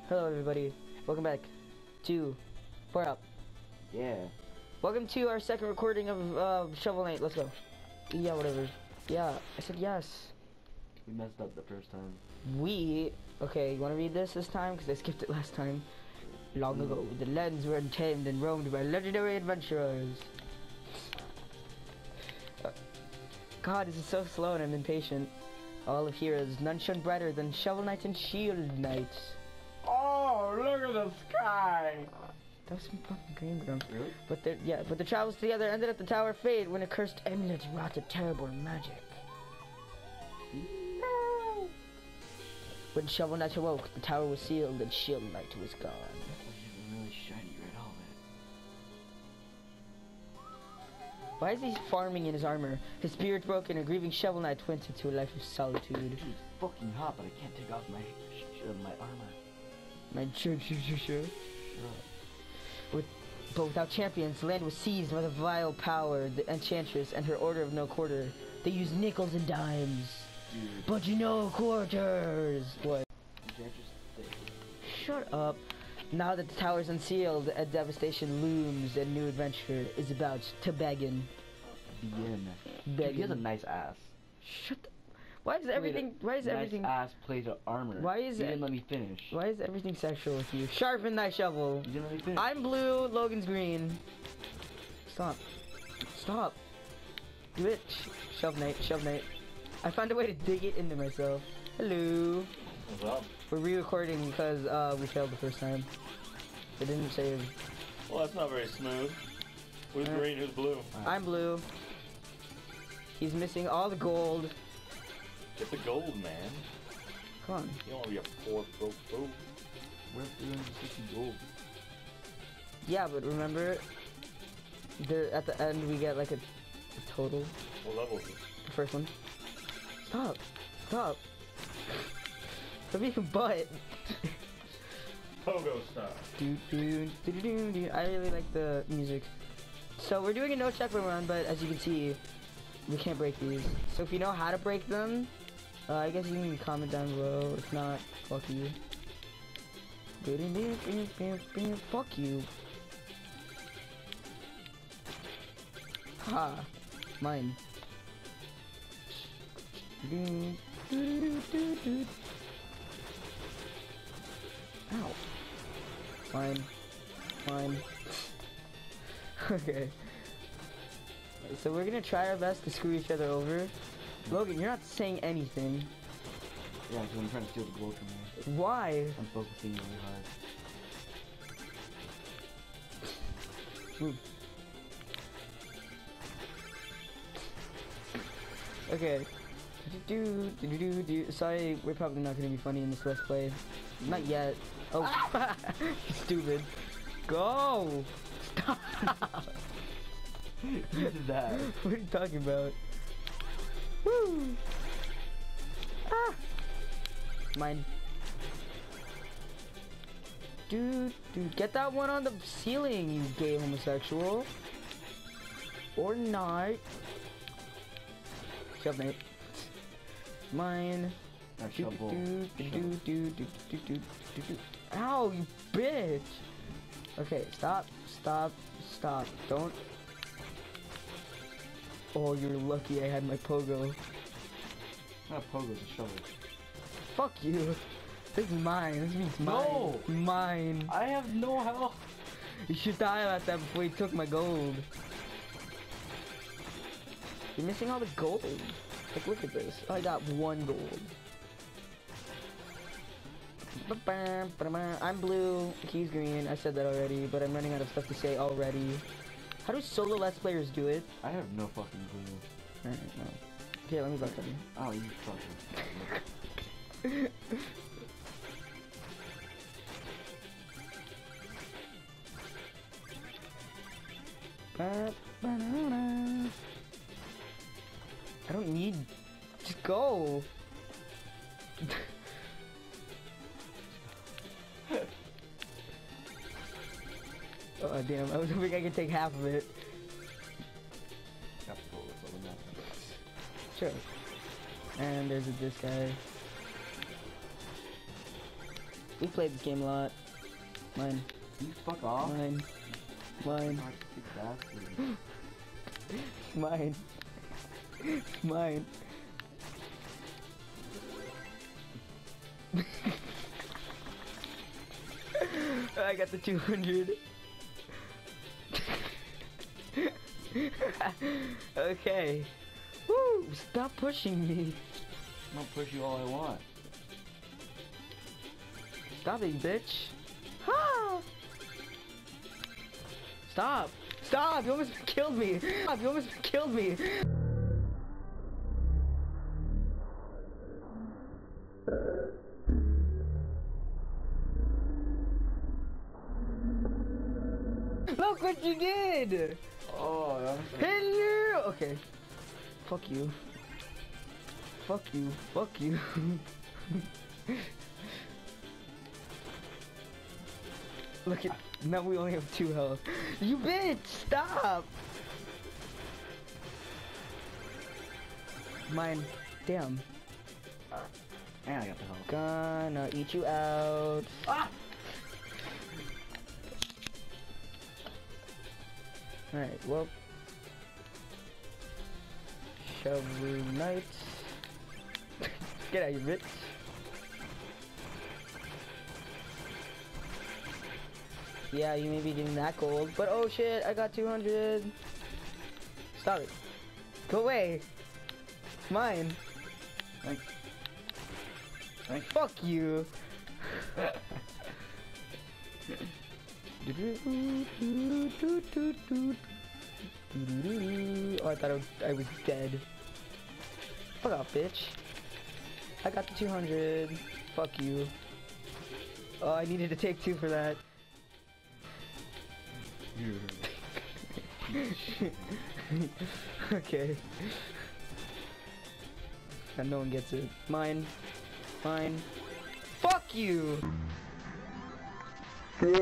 Hello everybody, welcome back to 4 Up. Yeah. Welcome to our second recording of Shovel Knight. Let's go. Yeah, whatever. Yeah, I said yes. We messed up the first time. Okay, you want to read this time? Because I skipped it last time. Long ago, the lands were untamed and roamed by legendary adventurers. God, this is so slow and I'm impatient. All of heroes, none shone brighter than Shovel Knight and Shield Knight. Oh, look at the sky! That was some fucking green ground. Really? But the travels together ended at the Tower of Fate when a cursed amulet wrought a terrible magic. No! When Shovel Knight awoke, the tower was sealed and Shield Knight was gone. It's really shiny red helmet. Why is he farming in his armor? His spirit broken, a grieving Shovel Knight went into a life of solitude. It's fucking hot, but I can't take off my armor. Sure. But without champions, the land was seized by the vile power, the Enchantress and her Order of No Quarter. They used nickels and dimes. Dude. But you know quarters! What? Enchantress thing. Shut up. Now that the tower's unsealed, a devastation looms and new adventure is about to begin. Dude, he has a nice ass. Shut the... Why is everything... Nice ass plate of armor. Why is You didn't let me finish. Why is everything sexual with you? Sharpen thy shovel. You didn't let me finish. I'm blue, Logan's green. Stop. Stop. Do it. Shove Knight. I found a way to dig it into myself. Hello. What's up? We're re-recording because we failed the first time. It didn't save. Well, that's not very smooth. Who's green? Who's blue? I'm blue. He's missing all the gold. Get the gold, man. Come on. You don't want to be a poor broke fool. We're 360 gold. Yeah, but remember, at the end we get like a total. What level is it? The first one. Stop. Stop. Stop being a butt. Pogo style. I really like the music. So we're doing a no checkpoint run, but as you can see, we can't break these. So if you know how to break them, I guess you can comment down below. If not, fuck you. Fuck you. Ha. Mine. Ow. Fine. Okay. So we're gonna try our best to screw each other over. Logan, you're not saying anything. Yeah, because I'm trying to steal the gold from you. Why? I'm focusing really hard. Okay. Sorry, we're probably not gonna be funny in this Let's Play. Not yet. Oh, stupid. Go! Stop! What is that? What are you talking about? Woo! Ah! Mine. Dude, get that one on the ceiling, you gay homosexual. Or not. Shove Nate. Mine. That shovel. Ow, you bitch! Okay, stop. Don't. Oh, you're lucky I had my pogo. Not a pogo, it's a shovel. Fuck you. This is mine. This means mine. No! Mine. I have no health. You should die about that before you took my gold. You're missing all the gold. Like, look at this. I got 1 gold. I'm blue. He's green. I said that already, but I'm running out of stuff to say already. How do solo Let's Players do it? I have no fucking clue. Alright, no. Okay, let me back up you. Oh, you fucking. I don't need... Just go! Oh damn, I was hoping I could take half of it. Sure. And there's this guy. We played this game a lot. Mine. You fuck off. Mine. Mine. Toxic bastard. Mine. Mine. I got the 200. Okay. Woo! Stop pushing me. I'll push you all I want. Stop it, bitch. Ah! Stop! Stop! You almost killed me! Stop! You almost killed me! Look what you did! Oh, Hello! Okay. Fuck you. Fuck you. Fuck you. Look at, now we only have 2 health. You bitch! Stop! Mine. Damn. and I got the health. Gonna eat you out. Ah! Alright, well. Shovel Knight. Get out, you bitch. Yeah, you may be getting that gold, but oh shit, I got 200. Stop it. Go away. Mine. Thanks. Thanks. Fuck you. Oh, I thought I was dead. Fuck off, bitch. I got the 200. Fuck you. Oh, I needed to take 2 for that. Okay. And no one gets it. Mine. Mine. Fuck you! Yeah.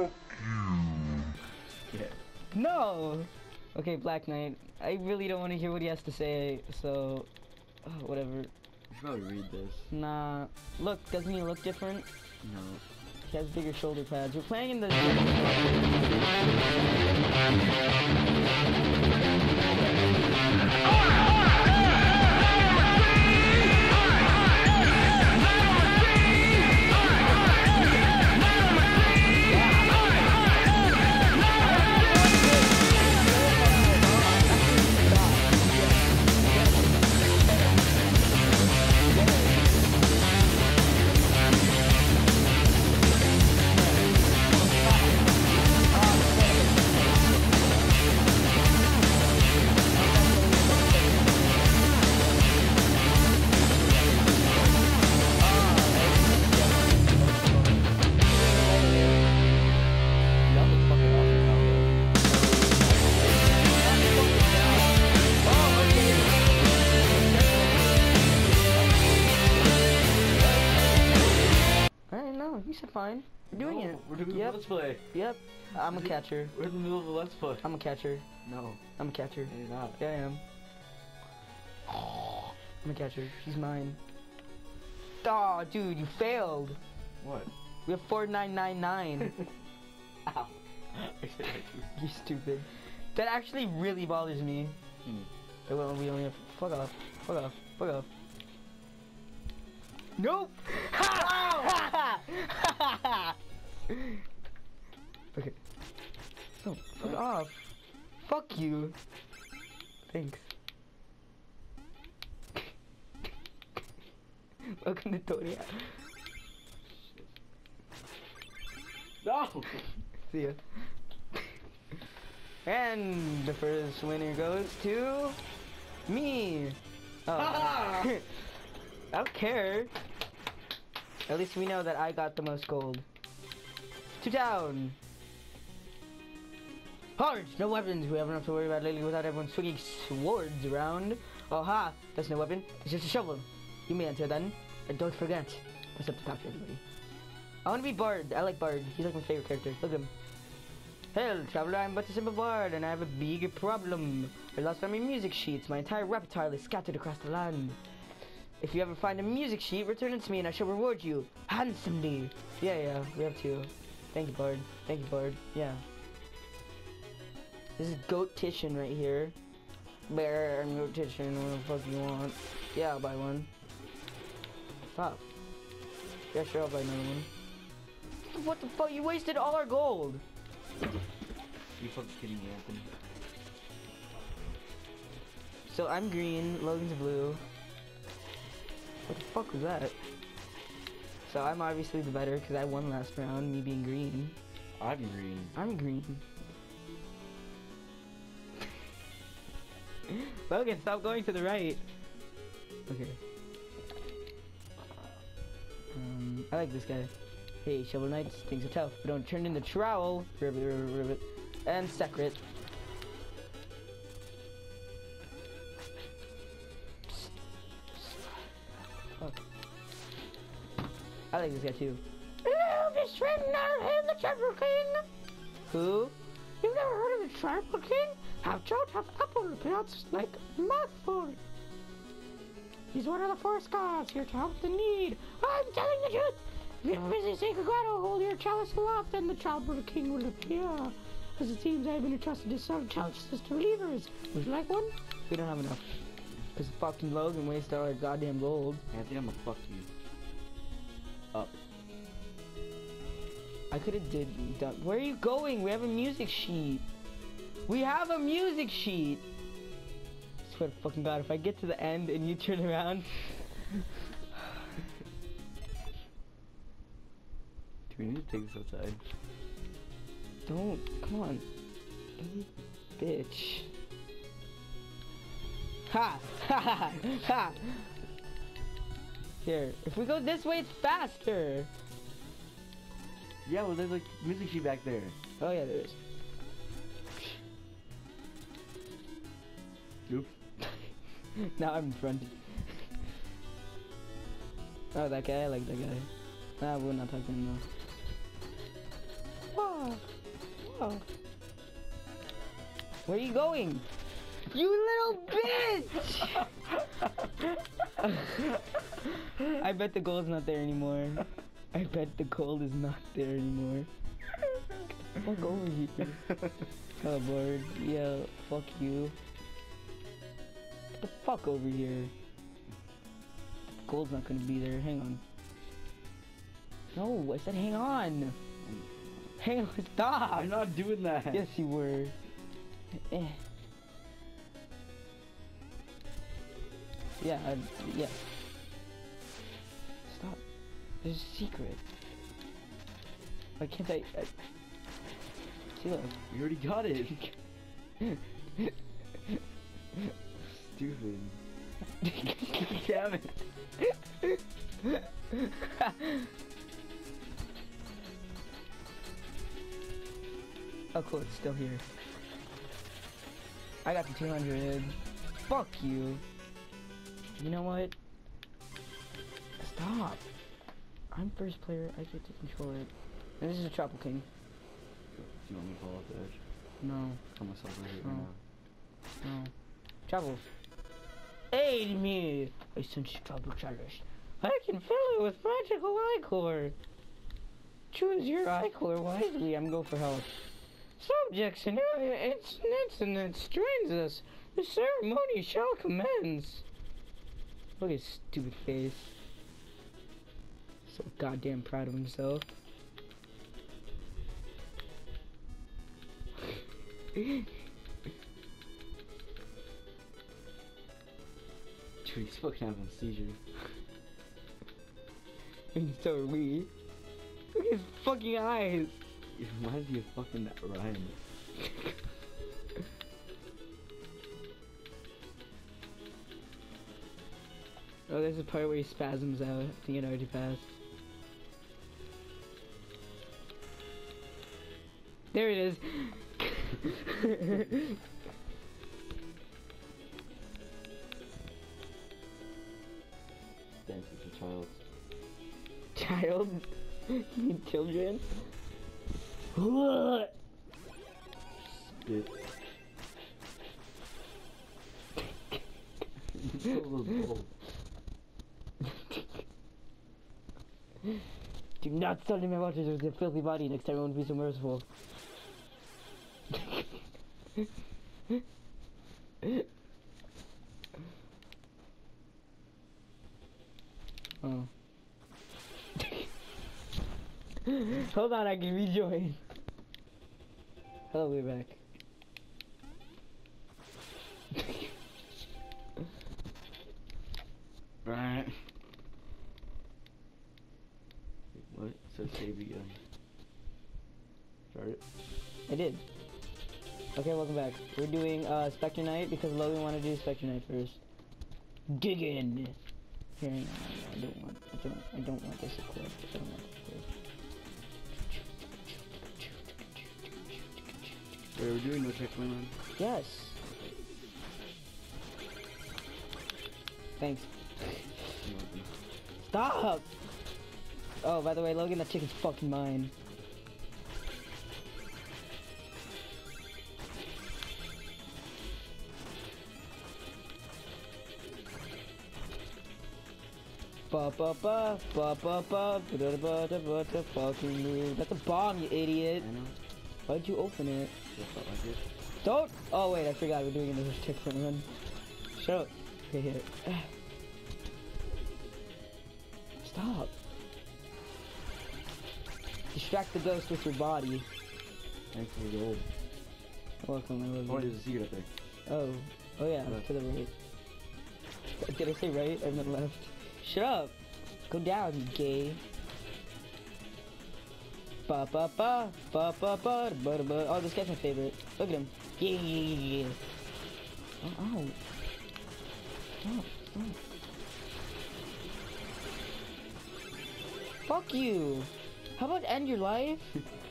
No! Okay, Black Knight. I really don't want to hear what he has to say, so... whatever. You should probably read this. Nah. Look, doesn't he look different? No. He has bigger shoulder pads. We're playing in the... You said fine. We're doing it. We're doing Yep. Let's Play. Yep. I'm a catcher. We're in the middle of the Let's Play. I'm a catcher. No, I'm a catcher. you're not. Yeah, I am. I'm a catcher. She's mine. Aw, dude, you failed. What? We have 4999. Ow. You stupid. That actually really bothers me. Well, we only have. Fuck off. Fuck off. Fuck off. Nope! Okay. No, fuck off. Fuck you. Thanks. Welcome to Toria. No! See ya. And the first winner goes to me. Oh. I don't care. At least we know that I got the most gold. 2 down. Hard. No weapons. We have enough to worry about lately without everyone swinging swords around. Oh ha! That's no weapon. It's just a shovel. You may enter then. And don't forget. What's up to talk to everybody? I want to be Bard. I like Bard. He's like my favorite character. Look at him. Hell, traveler, I'm but a simple bard, and I have a big problem. I lost all my music sheets. My entire repertoire is scattered across the land. If you ever find a music sheet, return it to me and I shall reward you handsomely. Yeah, we have to. Thank you, Bard. Thank you, Bard. Yeah. This is Goatition right here. Bear and Goatition, what the fuck you want? Yeah, I'll buy one. Stop. Yeah, sure, I'll buy another one. What the fuck? You wasted all our gold. You fucking kidding me, Anthony? So I'm green, Logan's blue. What the fuck was that? So I'm obviously the better because I won last round, me being green. I'm green. I'm green. Logan, stop going to the right. Okay. I like this guy. Hey, Shovel Knights, things are tough, but don't turn into trowel. Ribbit, ribbit, ribbit. And secret. Oh. I like this guy too. Hello, this friend, I am the Tribal King. Who? You've never heard of the Tribal King? Have Joe have apple pronounced like mouthful. He's one of the forest gods here to help the need. I'm telling the truth. If you ever visit Sacred Grotto, hold your chalice aloft, and the Tribal King will appear. As it seems, I have been entrusted to serve chalices to relievers. Would you like one? We don't have enough. Because fucking Logan wasted all our goddamn gold. Anthony, I'm gonna fuck you. Up. I could have done. Where are you going? We have a music sheet. We have a music sheet. I swear to fucking God, if I get to the end and you turn around. Do we need to take this outside? Don't. Come on. Bitch. Ha! Ha ha ha! Here, if we go this way, it's faster. Yeah, well, there's like music sheet back there. Oh yeah, there is. Oops. Now I'm in front. Oh, that guy, I like that guy. Nah, we're not talking to him though. Whoa. Whoa. Where are you going? You little bitch! I bet the gold's not there anymore. I bet the gold is not there anymore. Fuck over here. Oh, Lord. Yeah, fuck you. Get the fuck over here. Gold's not gonna be there. Hang on. No, I said hang on. Hang on, stop. I'm not doing that. Yes, you were. Eh. Yeah, yeah. Stop. There's a secret. Why can't I see, look. You already got it. Stupid. Damn it. Oh cool, it's still here. I got the 200. Fuck you. You know what? Stop. I'm first player, I get to control it. And this is a Tribal King. Do you want me to fall off the edge? No. Tell myself right here No. right now. No. Trouble. Aid me! I sense trouble challenge. I can fill it with magical ichor. Choose your ichor wisely. I'm going for help. Subjects and incidents joins us. The ceremony shall commence. Look at his stupid face. So goddamn proud of himself. Dude, he's fucking having a seizure. And so are we. Look at his fucking eyes. It reminds me of fucking that Ryan. Oh, there's a part where he spasms out. I think it already passed. There it is. Dance with a child. Child? You mean children? Spit. Fill those bowls. Do not sully my waters with your filthy body. Next time I won't be so merciful. Oh. Hold on, I can rejoin. Hello, we're back. Right. What? So save again. Start it. I did. Okay, welcome back. We're doing Spectre Knight because Logan wanted to do Spectre Knight first. Dig in. Here, no, I don't want this equipped. I don't want this equipped. Wait, we're doing no checkpoint on? Yes. Thanks. Stop! Oh, by the way, Logan, that chicken's fucking mine. Ba ba ba ba ba ba ba ba ba ba ba fucking move. That's a bomb, you idiot. I know. Why'd you open it? Just felt like it. Don't! Oh wait, I forgot we're doing another checkpoint run. Shut up. Okay, here. Stop. Distract the ghost with your body. Thanks for the gold. Welcome, I love Oh, you. there's a secret up there. Oh. Oh yeah, Left. to the right. Did I say right? I meant left. Shut up! Go down, you gay. Ba ba ba ba ba ba ba ba. Oh, this guy's my favorite. Look at him. Yeah, yeah, yeah, yeah. Oh, ow. Stop, stop. Fuck you. How about end your life?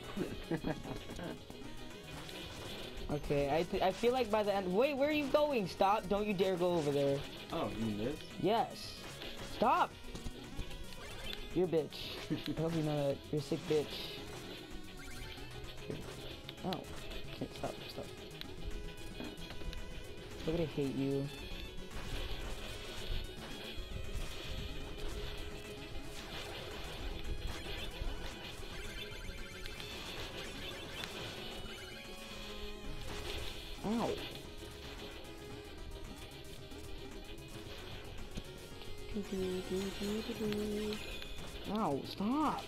Okay, I feel like by the end. Wait, where are you going? Stop! Don't you dare go over there. Oh, you mean this? Yes. Stop! You're a bitch. I hope you know that. You're a sick bitch. Here. Oh. Okay, stop, stop. Look at I hate you. Ow. Ow, stop!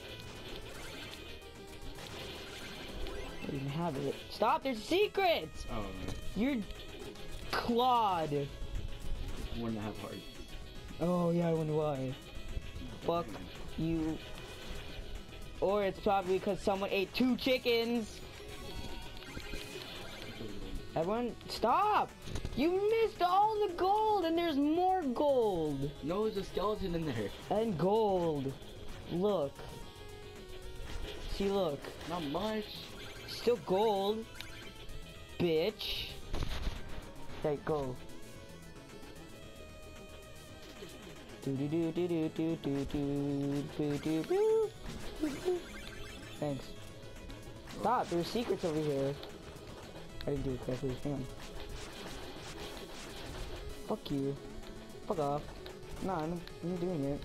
I didn't have it. Stop, there's secrets! Oh, You're Claude. 1.5 hearts. Oh yeah, I wonder why. Fuck you. Or it's probably because someone ate 2 chickens. Everyone, stop! You missed all the gold, and there's more gold. No, there's a skeleton in there. And gold. Look. See, look. Not much. Still gold. Bitch. Okay, go. Do do do do do do do do do do. Thanks. Stop, there's secrets over here. I didn't do it correctly. Hang on. Fuck you. Fuck off. Nah, I'm not doing it.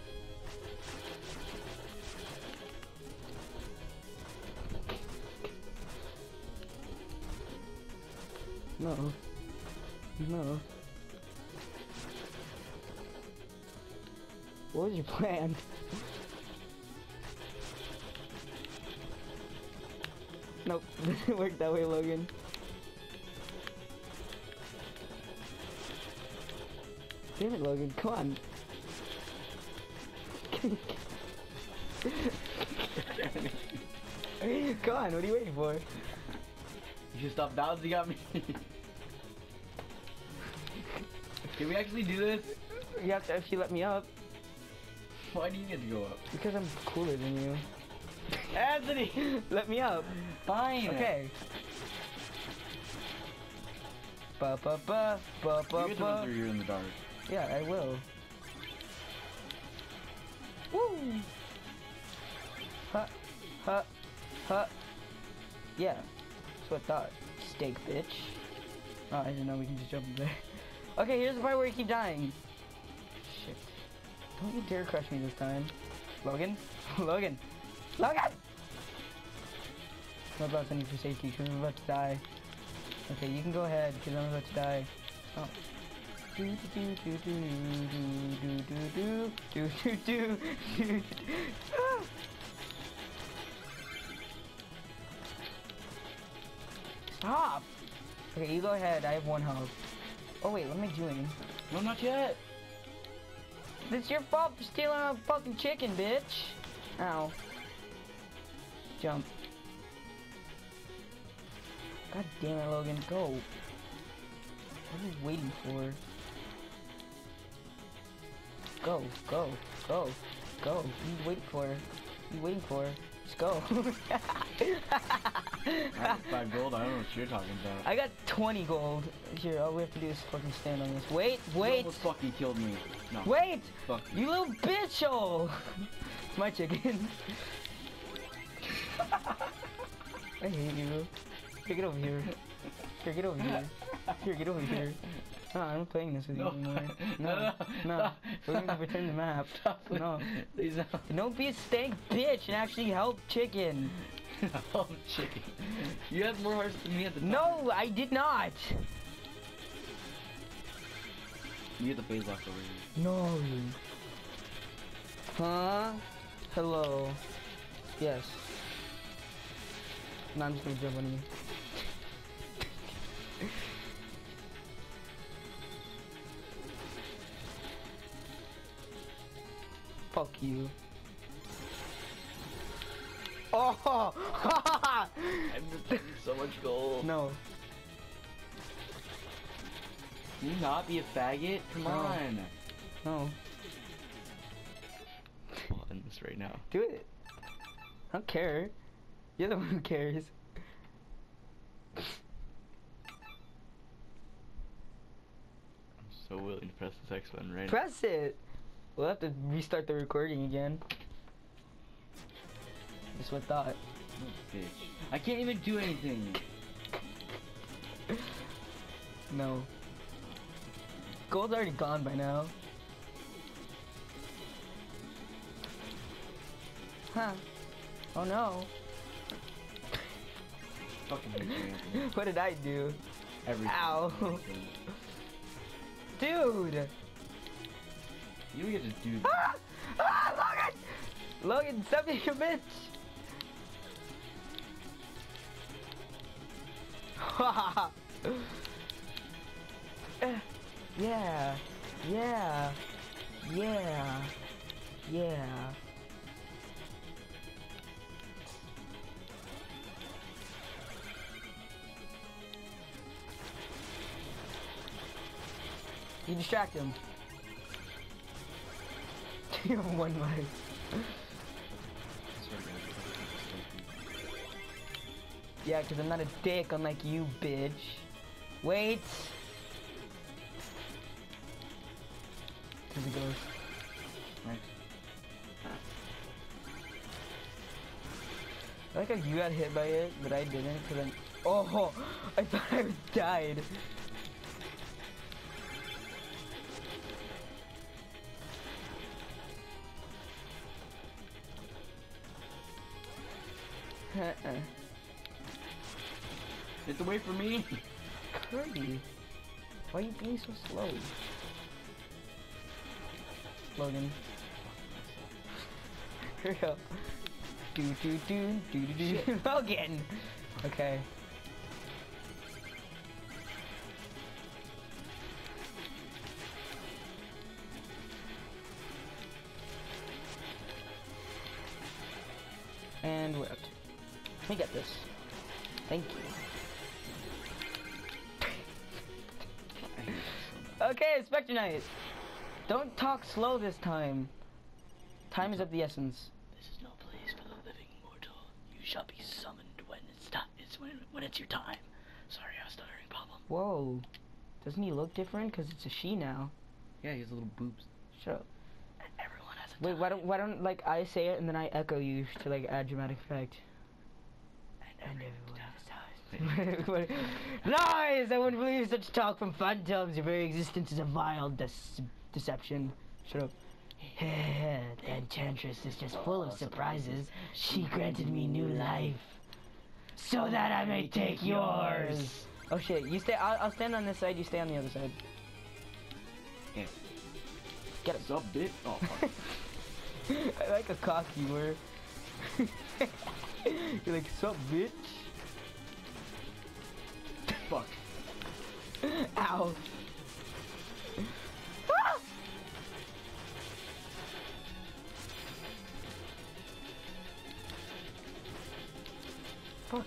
No. No. What was your plan? Nope, didn't work that way, Logan. Damn it, Logan, come on. Come on, what are you waiting for? You should stop bouncing at me. Can we actually do this? You have to, if you let me up. Why do you get to go up? Because I'm cooler than you. Anthony! Let me up. Fine. Okay. Ba ba ba ba ba You get to run ba. through here in the dark. Yeah, I will. Woo! Ha, ha, ha. Yeah, that's what I thought. Steak, bitch. Oh, I didn't know we can just jump in there. Okay, here's the part where you keep dying. Shit. Don't you dare crush me this time. Logan? Logan! Logan! I'm about to send you for safety because I'm about to die. Okay, you can go ahead because I'm about to die. Oh. Do do do do do do do do do do. Stop! Okay, you go ahead. I have 1 health. Oh wait, what am I doing? No, not yet. It's your fault for stealing a fucking chicken, bitch. Ow. Jump. God damn it, Logan. Go. What are you waiting for? Go, go, go, go. What are you waiting for? What are you waiting for? Just go. I have 5 gold. I don't know what you're talking about. I got 20 gold. Here, all we have to do is fucking stand on this. Wait, wait! You almost fucking killed me. No. Wait! Fuck You little bitch! Oh! It's my chicken. I hate you. Here, get over here. Here, get over here. Here, get over here. No, I'm not playing this with you anymore. No, no. We're gonna return the map. No. Please no. Don't be a stank bitch and actually help chicken. Help chicken. You had more hearts than me at the time. No, I did not. You get the phase lock over here. No. Huh? Hello. Yes. No, I'm just gonna jump on you. Fuck you. Oh! I'm getting so much gold. No. Can you not be a faggot? Come No. on. No. I'll end this right now. Do it. I don't care. You're the one who cares. I'm so willing to press this X button right now. Press it! We'll have to restart the recording again. That's what I thought. Oh, bitch. I can't even do anything. No. Gold's already gone by now. Huh. Oh no. Fucking hate you, Anthony. What did I do? Everything. Ow. Everything. Dude! You don't get to do Ah! Ah, Logan! Logan, stop being a bitch! Yeah. Yeah. Yeah. Yeah. You distract him. You have 1 life. Yeah, because I'm not a dick unlike you, bitch. Wait! There's a ghost. Right. I like how you got hit by it, but I didn't, because I'm... Oh! I thought I died. It's away from me. Kirby, why are you being so slow? Logan. Here we go. Do do do do do do. Logan. Okay. And we're out. Let me get this. Thank you. Okay, Spectre Knight. Don't talk slow this time. Time is of the essence. This is no place for the living mortal. You shall be summoned when it's time. When it's your time. Sorry, I was stuttering. Problem. Whoa. Doesn't he look different? Because it's a she now. Yeah, he has little boobs. Shut up. Everyone has a Wait, time. why don't like I say it and then I echo you to like add dramatic effect? And everyone Lies! I wouldn't believe such talk from phantoms. Your very existence is a vile deception. Shut up. The Enchantress is just full of surprises. She granted me new life, so that I may take yours. Oh shit, you stay, I'll stand on this side, you stay on the other side. Yeah. Get him. What's up, bitch? Oh, fuck. I like a cock humor. You're like, sup, bitch? Fuck. Ow. Ah! Fuck.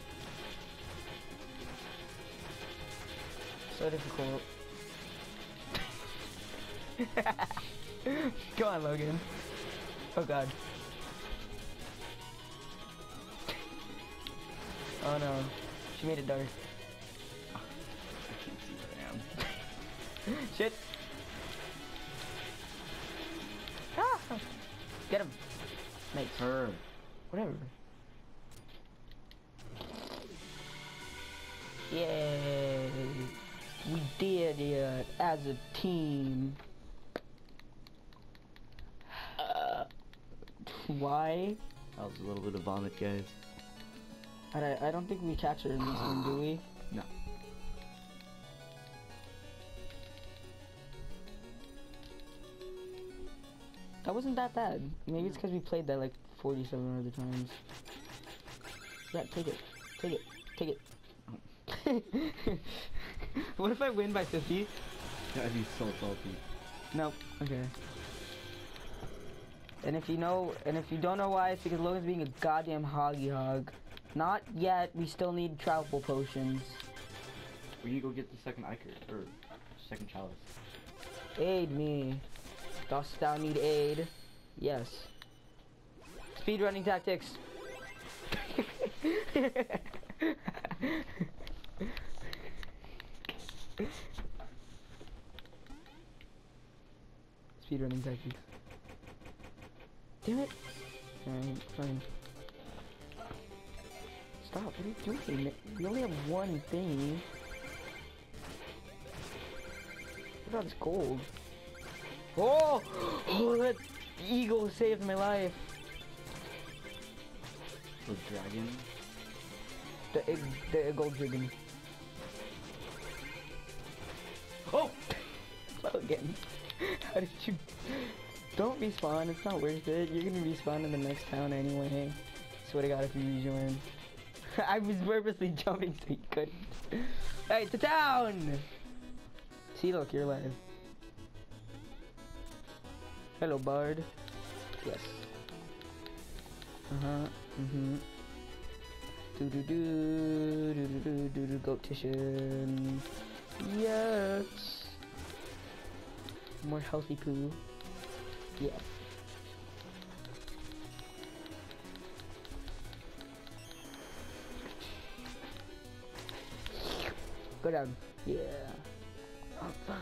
So difficult. Go on, Logan. Oh god. Oh no. She made it dark. I can't see where I am. Shit. Ah! Get him. Nice. Her. Whatever. Yay. We did it as a team. Why? That was a little bit of vomit, guys. I don't think we captured in this one, do we? No. That wasn't that bad. Maybe it's because we played that like 47 other times. Yeah, take it. Take it. Take it. What if I win by 50? That'd be so salty. Nope. Okay. And if you don't know why, it's because Logan's being a goddamn hoggy hog. Not yet. We still need travel potions. We need to go get the second Iker, or second chalice. Aid me. Dost thou need aid? Yes. Speedrunning tactics. Speedrunning tactics. Damn it. Alright, fine. Stop, what are you doing? We only have one thingy. What about this gold? Oh! Oh, that eagle saved my life. The dragon. The gold dragon. Oh! Logan, how did you... Don't respawn, it's not worth it. You're gonna respawn in the next town anyway. Swear to God if you rejoin. I was purposely jumping so you couldn't. Hey, to town! See, look, you're alive. Hello, Bard. Yes. Uh-huh. Mm-hmm. Do-do-do. Goatition. Yes. More healthy poo. Yeah. Go down. Yeah. Oh, fuck.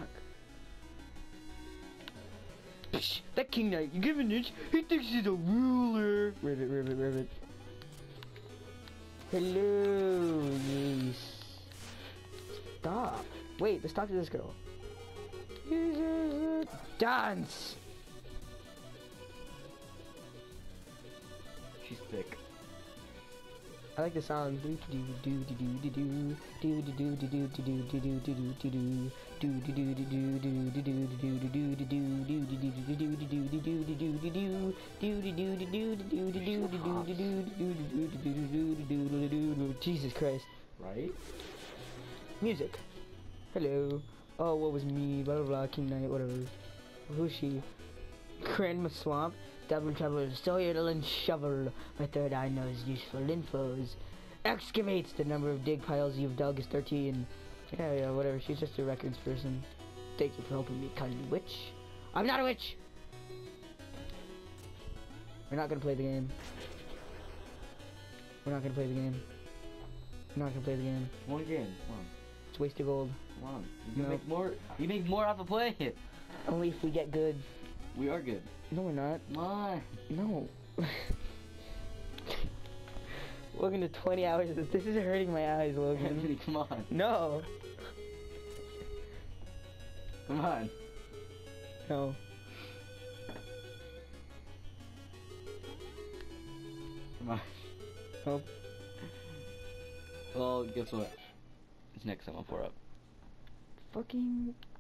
Psh, that King Knight, you give an inch, he thinks he's a ruler. Rivet, rivet, rivet. Hello, yes. Stop. Wait, let's talk to this girl. Dance! She's thick. I like the sound. Jesus Christ. Right? Music. Hello. Oh, what was me? Blah blah blah. King Knight. Whatever. Who's she? Grandma Swamp. Dublin Traveler. Still here to lend shovel. My third eye knows useful infos. Excavates. The number of dig piles you've dug is 13. Yeah, whatever. She's just a records person. Thank you for helping me, kindly witch. I'm not a witch! We're not gonna play the game. We're not gonna play the game. We're not gonna play the game. One game. Come on. It's a waste of gold. Come on. You No. make more. You make more off a play. Only if we get good. We are good. No, we're not. Come on. No. Logan, to 20 hours. This is hurting my eyes, Logan. Anthony, come on. No. Come on. No. mind. Nope. Well, guess what? It's next time I'll pour up. Fucking